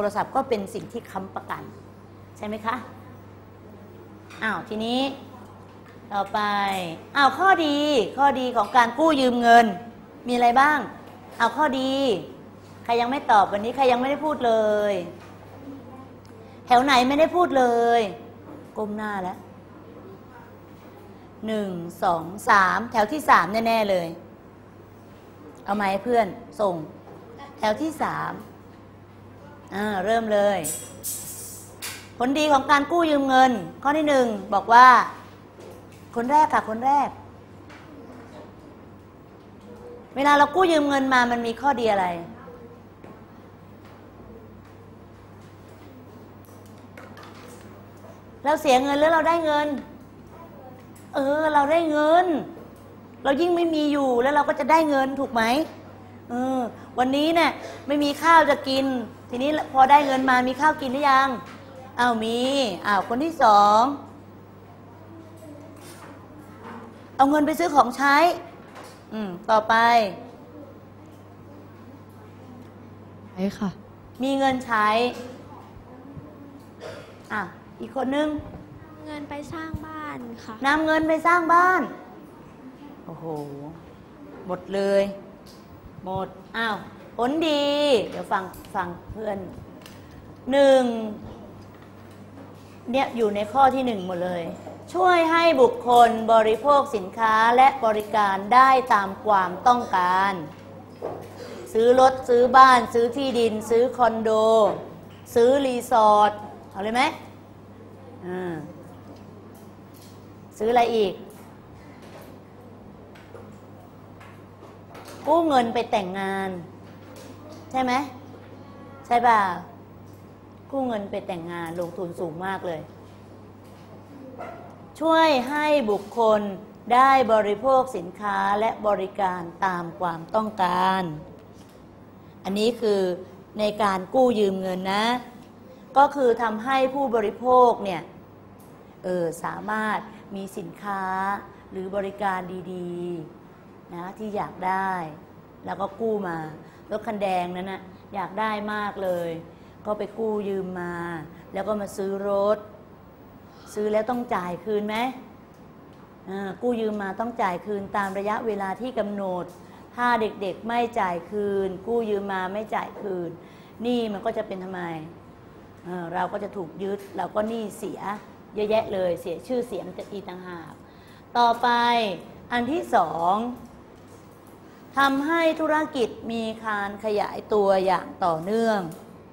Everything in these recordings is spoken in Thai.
รศัพท์ก็เป็นสิ่งที่ค้ำประกันใช่ไหมคะทีนี้ต่อไปข้อดีของการกู้ยืมเงินมีอะไรบ้างข้อดีใครยังไม่ตอบวันนี้ใครยังไม่ได้พูดเลยแถวไหนไม่ได้พูดเลยก้มหน้าแล้ว1 2 3แถวที่3แน่ๆเลยเอาไม้เพื่อนส่งแถวที่3เริ่มเลยผลดีของการกู้ยืมเงินข้อที่1บอกว่าคนแรกค่ะคนแรกเวลาเรากู้ยืมเงินมามันมีข้อดีอะไรเราเสียเงินแล้วเราได้เงินเราได้เงินเรายิ่งไม่มีอยู่แล้วเราก็จะได้เงินถูกไหมวันนี้เนี่ยไม่มีข้าวจะกินทีนี้พอได้เงินมามีข้าวกินหรือยังมีคนที่2เอาเงินไปซื้อของใช้ต่อไปใช่ค่ะมีเงินใช้อีกคนนึงเงินไปสร้างบ้านค่ะนำเงินไปสร้างบ้านโอ้โหหมดเลยหมดผลดีเดี๋ยวฟังเพื่อนเนี่ยอยู่ในข้อที่1หมดเลยช่วยให้บุคคลบริโภคสินค้าและบริการได้ตามความต้องการซื้อรถซื้อบ้านซื้อที่ดินซื้อคอนโดซื้อรีสอร์ทเอาเลยไหมซื้ออะไรอีกกู้เงินไปแต่งงานใช่ไหมใช่ป่ะกู้เงินไปแต่งงานลงทุนสูงมากเลยช่วยให้บุคคลได้บริโภคสินค้าและบริการตามความต้องการอันนี้คือในการกู้ยืมเงินนะก็คือทำให้ผู้บริโภคเนี่ยสามารถมีสินค้าหรือบริการดีๆนะที่อยากได้แล้วก็กู้มารถคันแดงนั้นนะอยากได้มากเลยก็ไปกู้ยืมมาแล้วก็มาซื้อรถซื้อแล้วต้องจ่ายคืนไหมกู้ยืมมาต้องจ่ายคืนตามระยะเวลาที่กำหนดถ้าเด็กๆไม่จ่ายคืนกู้ยืมมาไม่จ่ายคืนหนี้มันก็จะเป็นทำไมเราก็จะถูกยึดเราก็หนี้เสียเยอะแยะเลยเสียชื่อเสียงจะอีกต่างหากต่อไปอันที่2ทำให้ธุรกิจมีการขยายตัวอย่างต่อเนื่อง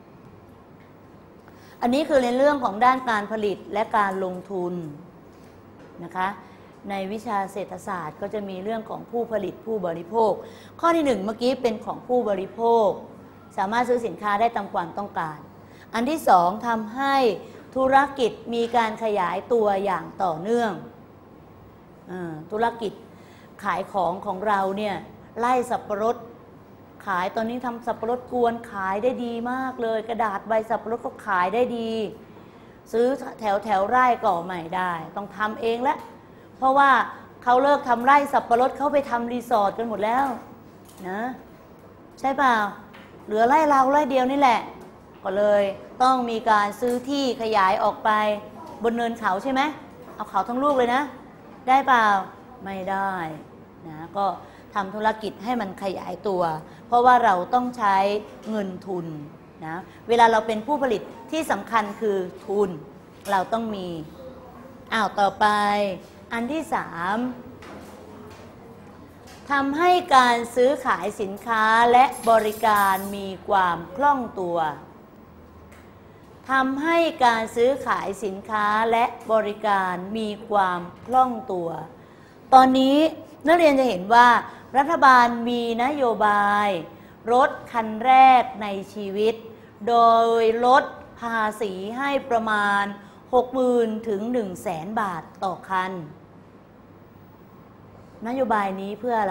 อันนี้คือในเรื่องของด้านการผลิตและการลงทุนนะคะในวิชาเศรษฐศาสตร์ก็จะมีเรื่องของผู้ผลิตผู้บริโภคข้อที่1เมื่อกี้เป็นของผู้บริโภคสามารถซื้อสินค้าได้ตามความต้องการอันที่2ทำให้ธุรกิจมีการขยายตัวอย่างต่อเนื่องธุรกิจขายของเราเนี่ยไล่สับปะรดขายตอนนี้ทำสับปะรดกวนขายได้ดีมากเลยกระดาษใบสับปะรดก็ขายได้ดีซื้อแถวไร่ก็ไม่ได้ต้องทำเองแล้วเพราะว่าเขาเลิกทำไร่สับปะรดเขาไปทำรีสอร์ทกันหมดแล้วนะใช่เปล่าเหลือไร่เราไร่เดียวนี่แหละก็เลยต้องมีการซื้อที่ขยายออกไปบนเนินเขาใช่ไหมเอาเขาทั้งลูกเลยนะได้เปล่าไม่ได้นะก็ทำธุรกิจให้มันขยายตัวเพราะว่าเราต้องใช้เงินทุนนะเวลาเราเป็นผู้ผลิตที่สำคัญคือทุนเราต้องมีต่อไปอันที่3ทำให้การซื้อขายสินค้าและบริการมีความคล่องตัวทำให้การซื้อขายสินค้าและบริการมีความคล่องตัวตอนนี้นักเรียนจะเห็นว่ารัฐบาลมีนโยบายรถคันแรกในชีวิตโดยลดภาษีให้ประมาณ 60,000 ถึง 100,000 บาทต่อคันนโยบายนี้เพื่ออะไร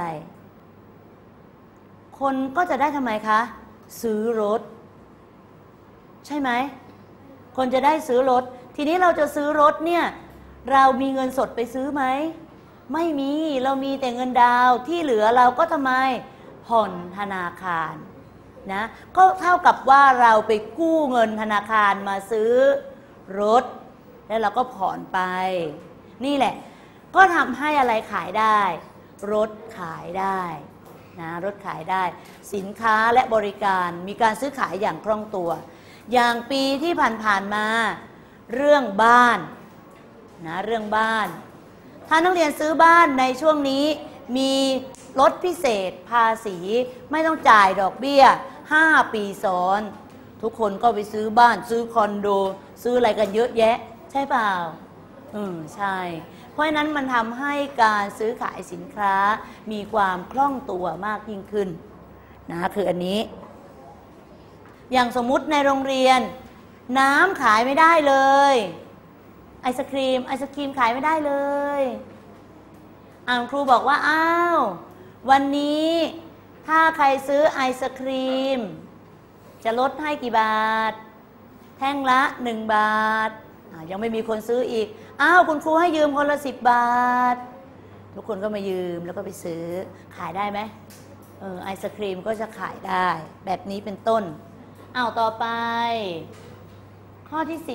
คนก็จะได้ทำไมคะซื้อรถใช่ไหมคนจะได้ซื้อรถทีนี้เราจะซื้อรถเนี่ยเรามีเงินสดไปซื้อไหมไม่มีเรามีแต่เงินดาวที่เหลือเราก็ทำไมผ่อนธนาคารนะก็เท่ากับว่าเราไปกู้เงินธนาคารมาซื้อรถแล้วเราก็ผ่อนไปนี่แหละก็ทำให้อะไรขายได้รถขายได้นะรถขายได้สินค้าและบริการมีการซื้อขายอย่างคล่องตัวอย่างปีที่ผ่านๆมาเรื่องบ้านนะเรื่องบ้านถ้านักเรียนซื้อบ้านในช่วงนี้มีลดพิเศษภาษีไม่ต้องจ่ายดอกเบี้ย5 ปีซ้อนทุกคนก็ไปซื้อบ้านซื้อคอนโดซื้ออะไรกันเยอะแยะใช่เปล่าใช่เพราะฉะนั้นมันทำให้การซื้อขายสินค้ามีความคล่องตัวมากยิ่งขึ้นนะคืออันนี้อย่างสมมุติในโรงเรียนน้ำขายไม่ได้เลยไอศครีมขายไม่ได้เลยครูบอกว่าอ้าววันนี้ถ้าใครซื้อไอศครีมจะลดให้กี่บาทแท่งละ1 บาทยังไม่มีคนซื้ออีกอ้าวคุณครูให้ยืมคนละ10 บาททุกคนก็มายืมแล้วก็ไปซื้อขายได้ไหมไอศครีมก็จะขายได้แบบนี้เป็นต้นต่อไปข้อที่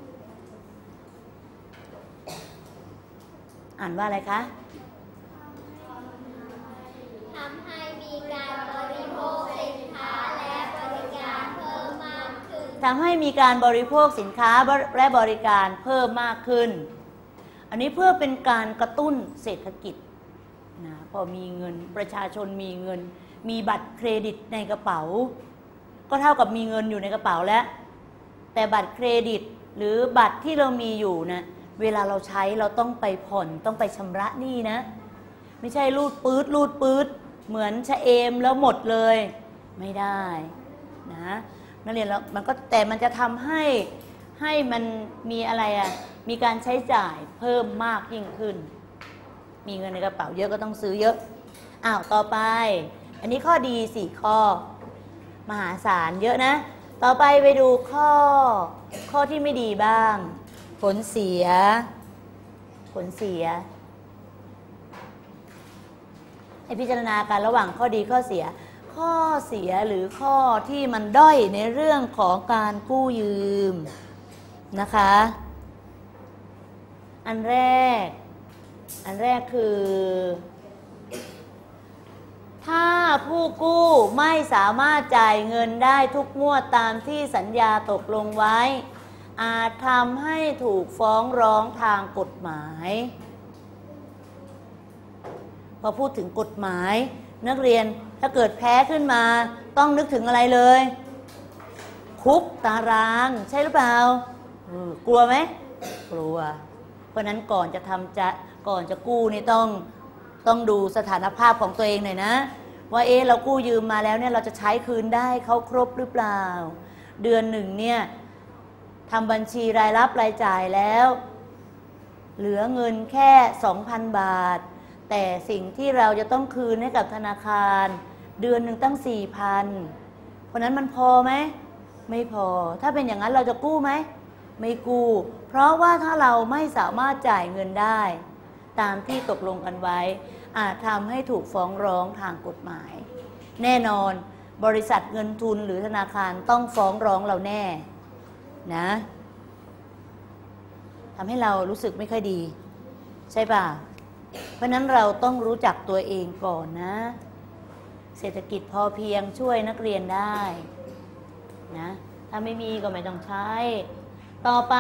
4อ่านว่าอะไรคะทำให้มีการบริโภคสินค้าและบริการเพิ่มมากขึ้นทำให้มีการบริโภคสินค้าและบริการเพิ่มมากขึ้นอันนี้เพื่อเป็นการกระตุ้นเศรษฐกิจนะพอมีเงินประชาชนมีเงินมีบัตรเครดิตในกระเป๋าก็เท่ากับมีเงินอยู่ในกระเป๋าแล้วแต่บัตรเครดิตหรือบัตรที่เรามีอยู่นะเวลาเราใช้เราต้องไปผ่อนต้องไปชำระหนี้นะไม่ใช่รูดปื๊ดเหมือนชะเอมแล้วหมดเลยไม่ได้นะนักเรียนแล้วมันจะทำให้มันมีอะไรมีการใช้จ่ายเพิ่มมากยิ่งขึ้นมีเงินในกระเป๋าเยอะก็ต้องซื้อเยอะต่อไปอันนี้ข้อดี4 ข้อมหาศาลเยอะนะต่อไปดูข้อที่ไม่ดีบ้างผลเสียให้พิจารณากันระหว่างข้อดีข้อเสียหรือข้อที่มันด้อยในเรื่องของการกู้ยืมนะคะอันแรกคือถ้าผู้กู้ไม่สามารถจ่ายเงินได้ทุกงวดตามที่สัญญาตกลงไว้อาจทำให้ถูกฟ้องร้องทางกฎหมายพอพูดถึงกฎหมายนักเรียนถ้าเกิดแพ้ขึ้นมาต้องนึกถึงอะไรเลยคุกตารางใช่หรือเปล่ากลัวไหมกลัวเพราะนั้นก่อนจะกู้นี่ต้องดูสถานภาพของตัวเองหน่อยนะว่าเรากู้ยืมมาแล้วเนี่ยเราจะใช้คืนได้เขาครบหรือเปล่าเดือนหนึ่งเนี่ยทำบัญชีรายรับรายจ่ายแล้วเหลือเงินแค่ 2,000 บาทแต่สิ่งที่เราจะต้องคืนให้กับธนาคารเดือนหนึ่งตั้ง 4,000 เพราะนั้นมันพอไหมไม่พอถ้าเป็นอย่างนั้นเราจะกู้ไหมไม่กู้เพราะว่าถ้าเราไม่สามารถจ่ายเงินได้ตามที่ตกลงกันไว้อาจทำให้ถูกฟ้องร้องทางกฎหมายแน่นอนบริษัทเงินทุนหรือธนาคารต้องฟ้องร้องเราแน่นะทำให้เรารู้สึกไม่ค่อยดีใช่ป่ะเพราะนั้นเราต้องรู้จักตัวเองก่อนนะเศรษฐกิจพอเพียงช่วยนักเรียนได้นะถ้าไม่มีก็ไม่ต้องใช้ต่อไป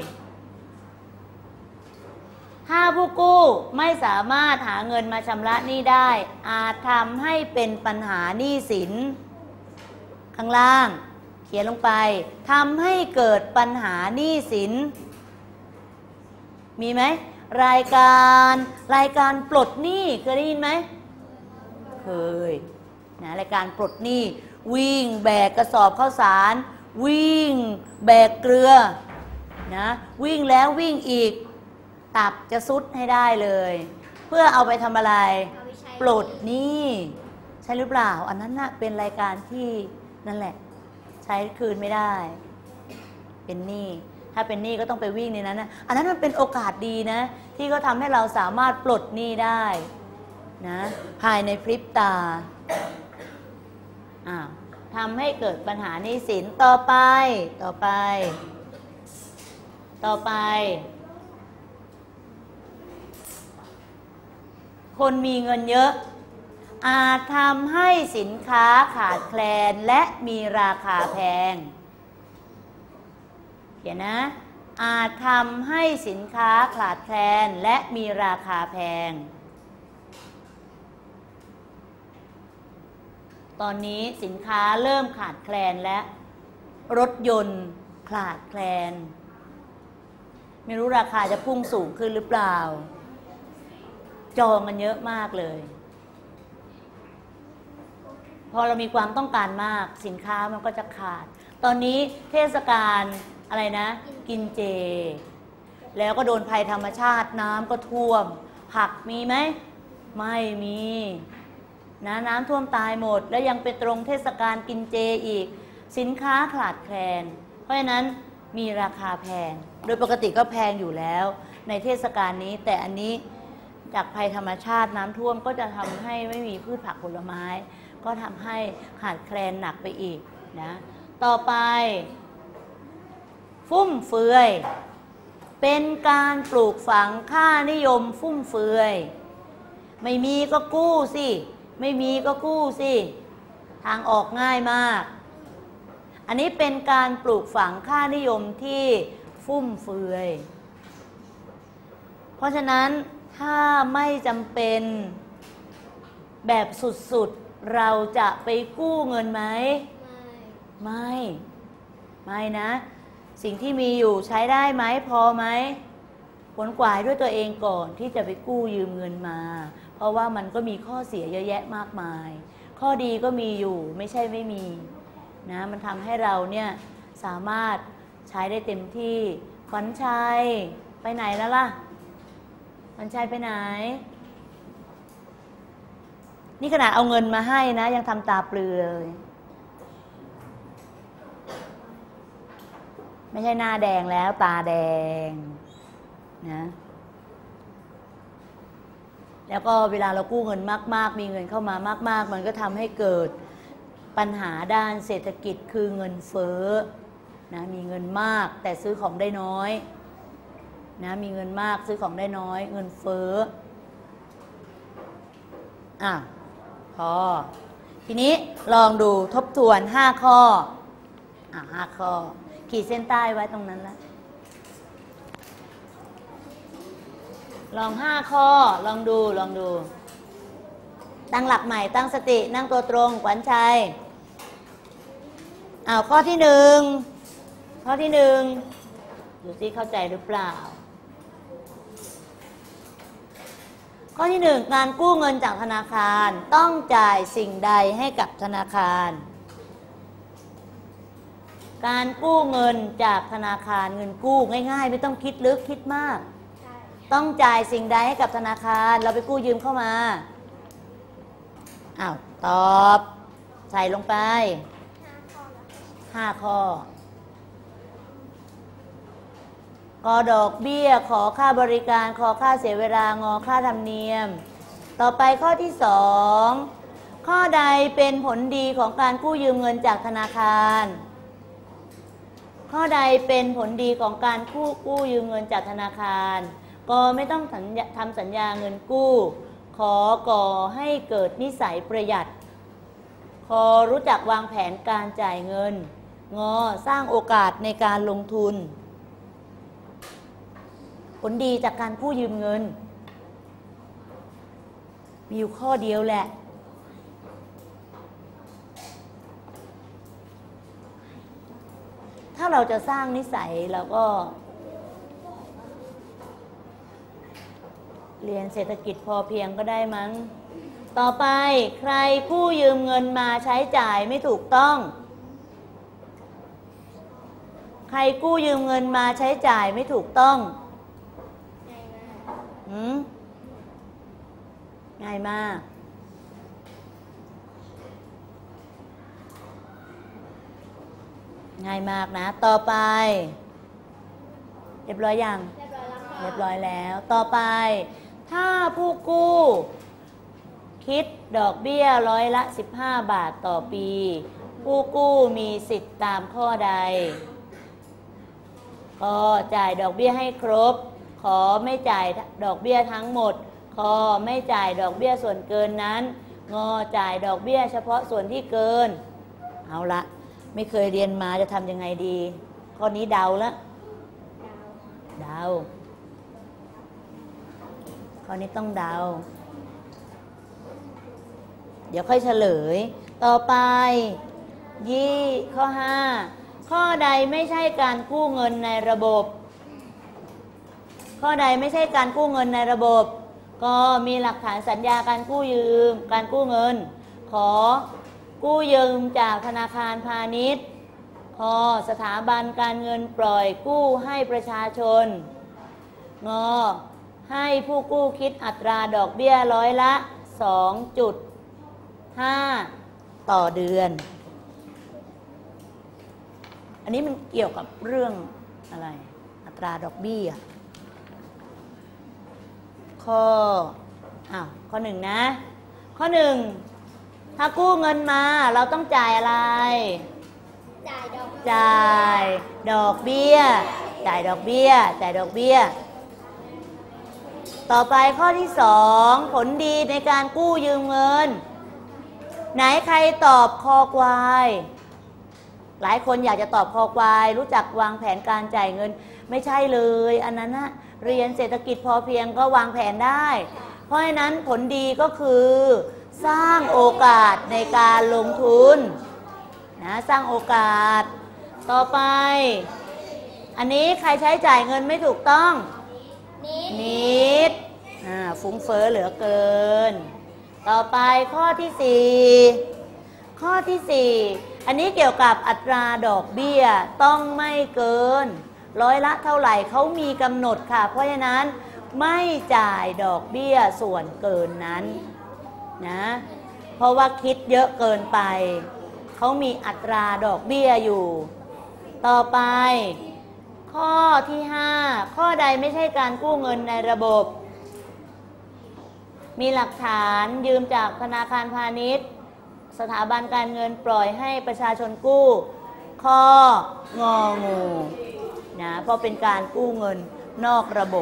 ถ้าผู้กู้ไม่สามารถหาเงินมาชำระหนี้ได้อาจทำให้เป็นปัญหาหนี้สินข้างล่างเขียนลงไปทำให้เกิดปัญหาหนี้สินมีไหมรายการปลดหนี้เคยได้ยินไหมเคยนะรายการปลดหนี้วิ่งแบกกระสอบข้าวสารวิ่งแบกเกลือนะวิ่งแล้ววิ่งอีกตับจะซุดให้ได้เลยเพื่อเอาไปทำอะไรปลดหนี้ใช่หรือเปล่าอันนั้นน่ะเป็นรายการที่นั่นแหละใช้คืนไม่ได้เป็นหนี้ถ้าเป็นหนี้ก็ต้องไปวิ่งในนั้นนะอันนั้นมันเป็นโอกาสดีนะที่เขาทำให้เราสามารถปลดหนี้ได้นะภายในพริบตาถ้ำให้เกิดปัญหาหนี้สินต่อไปคนมีเงินเยอะอาจทำให้สินค้าขาดแคลนและมีราคาแพงเขียนนะอาจทำให้สินค้าขาดแคลนและมีราคาแพงตอนนี้สินค้าเริ่มขาดแคลนและรถยนต์ขาดแคลนไม่รู้ราคาจะพุ่งสูงขึ้นหรือเปล่าจองกันเยอะมากเลยพอเรามีความต้องการมากสินค้ามันก็จะขาดตอนนี้เทศกาลอะไรนะกินเจแล้วก็โดนภัยธรรมชาติน้ำก็ท่วมผักมีไหมไม่มีนะน้ำท่วมตายหมดแล้วยังเป็นตรงเทศกาลกินเจอีกสินค้าขาดแคลนเพราะฉะนั้นมีราคาแพงโดยปกติก็แพงอยู่แล้วในเทศกาลนี้แต่อันนี้จากภัยธรรมชาติน้ำท่วมก็จะทำให้ไม่มีพืชผักผลไม้ก็ทำให้ขาดแคลนหนักไปอีกนะต่อไปฟุ่มเฟือยเป็นการปลูกฝังค่านิยมฟุ่มเฟือยไม่มีก็กู้สิไม่มีก็กู้สิทางออกง่ายมากอันนี้เป็นการปลูกฝังค่านิยมที่ฟุ่มเฟือยเพราะฉะนั้นถ้าไม่จำเป็นแบบสุดๆเราจะไปกู้เงินไหมไม่นะสิ่งที่มีอยู่ใช้ได้ไหมพอไหมขวนขวายด้วยตัวเองก่อนที่จะไปกู้ยืมเงินมาเพราะว่ามันก็มีข้อเสียเยอะแยะมากมายข้อดีก็มีอยู่ไม่ใช่ไม่มีนะมันทำให้เราเนี่ยสามารถใช้ได้เต็มที่ขวัญชัยไปไหนแล้วล่ะขวัญชัยไปไหนนี่ขนาดเอาเงินมาให้นะยังทำตาปลือเลยไม่ใช่หน้าแดงแล้วตาแดงนะแล้วก็เวลาเรากู้เงินมากๆมีเงินเข้ามามากๆมันก็ทำให้เกิดปัญหาด้านเศรษฐกิจคือเงินเฟ้อนะมีเงินมากแต่ซื้อของได้น้อยนะมีเงินมากซื้อของได้น้อยเงินเฟ้อพอทีนี้ลองดูทบทวน5ข้อ5ข้อขีดเส้นใต้ไว้ตรงนั้นแล้วลอง5ข้อลองดูตั้งหลักใหม่ตั้งสตินั่งตัวตรงขวัญชัยข้อที่1ดูสิเข้าใจหรือเปล่าข้อที่1การกู้เงินจากธนาคารต้องจ่ายสิ่งใดให้กับธนาคารการกู้เงินจากธนาคารเงินกู้ง่ายๆไม่ต้องคิดลึกคิดมากต้องจ่ายสิ่งใดให้กับธนาคารเราไปกู้ยืมเข้ามาตอบใส่ลงไป5 ข้อกดอกเบี้ยขอค่าบริการขอค่าเสียเวลางอค่าธรรมเนียมต่อไปข้อที่2ข้อใดเป็นผลดีของการกู้ยืมเงินจากธนาคารข้อใดเป็นผลดีของการกู้ยืมเงินจากธนาคารก็ไม่ต้องทำสัญญาเงินกู้ก่อให้เกิดนิสัยประหยัดรู้จักวางแผนการจ่ายเงินสร้างโอกาสในการลงทุนผลดีจากการกู้ยืมเงินมีอยู่ข้อเดียวแหละถ้าเราจะสร้างนิสัยเราก็เรียนเศรษฐกิจพอเพียงก็ได้มั้งต่อไปใครกู้ยืมเงินมาใช้จ่ายไม่ถูกต้องใครกู้ยืมเงินมาใช้จ่ายไม่ถูกต้องง่ายมากง่ายมากนะต่อไปเรียบร้อยยังเรียบร้อยแล้วต่อไปถ้าผู้กู้คิดดอกเบี้ย15 บาทต่อปีผู้กู้มีสิทธิ์ตามข้อใดกจ่ายดอกเบี้ยให้ครบขอไม่จ่ายดอกเบี้ยทั้งหมดคไม่จ่ายดอกเบี้ยส่วนเกินนั้นงจ่ายดอกเบี้ยเฉพาะส่วนที่เกินเอาละไม่เคยเรียนมาจะทำยังไงดีข้อนี้เดาแล้วเดาข้อนี้ต้องเดาเดี๋ยวค่อยเฉลยต่อไปข้อ 5ข้อใดไม่ใช่การกู้เงินในระบบข้อใดไม่ใช่การกู้เงินในระบบก็มีหลักฐานสัญญาการกู้ยืมการกู้เงินขอกู้ยืมจากธนาคารพาณิชย์ขอสถาบันการเงินปล่อยกู้ให้ประชาชนงให้ผู้กู้คิดอัตราดอกเบี้ยร้อยละ 2.5 ต่อเดือนอันนี้มันเกี่ยวกับเรื่องอะไรอัตราดอกเบี้ยข้อ 1นะข้อ 1ถ้ากู้เงินมาเราต้องจ่ายอะไรจ่ายดอกเบี้ยจ่ายดอกเบี้ยจ่ายดอกเบี้ยต่อไปข้อที่ 2ผลดีในการกู้ยืมเงินไหนใครตอบคอควายหลายคนอยากจะตอบคอควายรู้จักวางแผนการจ่ายเงินไม่ใช่เลยอันนั้นนะเรียนเศรษฐกิจพอเพียงก็วางแผนได้เพราะฉะนั้นผลดีก็คือสร้างโอกาสในการลงทุนนะสร้างโอกาสต่อไปอันนี้ใครใช้จ่ายเงินไม่ถูกต้องนิดฟุ้งเฟ้อเหลือเกินต่อไปข้อที่4ข้อที่4อันนี้เกี่ยวกับอัตราดอกเบี้ยต้องไม่เกินร้อยละเท่าไหร่เขามีกำหนดค่ะเพราะฉะนั้นไม่จ่ายดอกเบี้ยส่วนเกินนั้นนะเพราะว่าคิดเยอะเกินไปเขามีอัตราดอกเบี้ยอยู่ต่อไปข้อที่5ข้อใดไม่ใช่การกู้เงินในระบบมีหลักฐานยืมจากธนาคารพาณิชย์สถาบันการเงินปล่อยให้ประชาชนกู้ข้ององูนะเพราะเป็นการกู้เงินนอกระบบ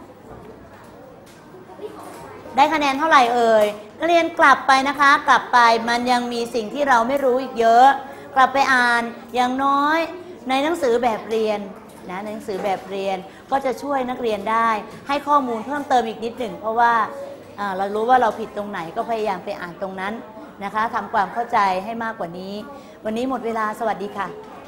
ได้คะแนนเท่าไหร่เอ่ยนักเรียนกลับไปนะคะกลับไปมันยังมีสิ่งที่เราไม่รู้อีกเยอะกลับไปอ่านอย่างน้อยในหนังสือแบบเรียนนะในหนังสือแบบเรียนก็จะช่วยนักเรียนได้ให้ข้อมูลเพิ่มเติมอีกนิดหนึ่งเพราะว่าเรารู้ว่าเราผิดตรงไหนก็พยายามไปอ่านตรงนั้นนะคะทำความเข้าใจให้มากกว่านี้วันนี้หมดเวลาสวัสดีค่ะ